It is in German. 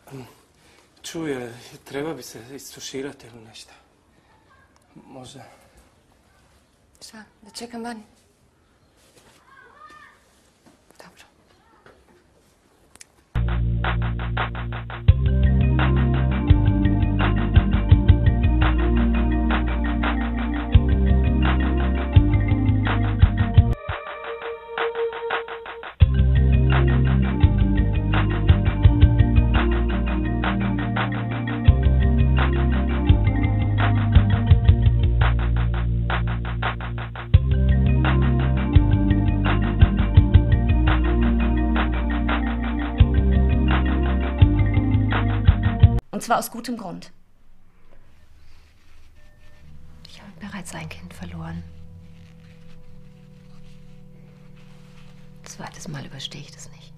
Čuje, treba bi se istuširati ili nešto. Možda. Šta, da čekam vani? Dobro. Und zwar aus gutem Grund. Ich habe bereits ein Kind verloren. Zweites Mal überstehe ich das nicht.